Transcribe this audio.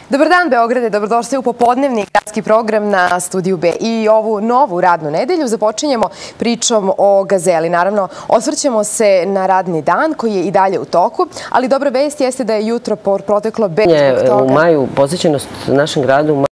Dobar dan Beograde, dobrodošli u popodnevni gradski program na Studiju B. I ovu novu radnu nedelju započinjemo pričom o Gazeli. Naravno, osvrćemo se na radni dan koji je i dalje u toku, ali dobra vest jeste da je jutro proteklo bez toga. U maju posvećenost našem gradu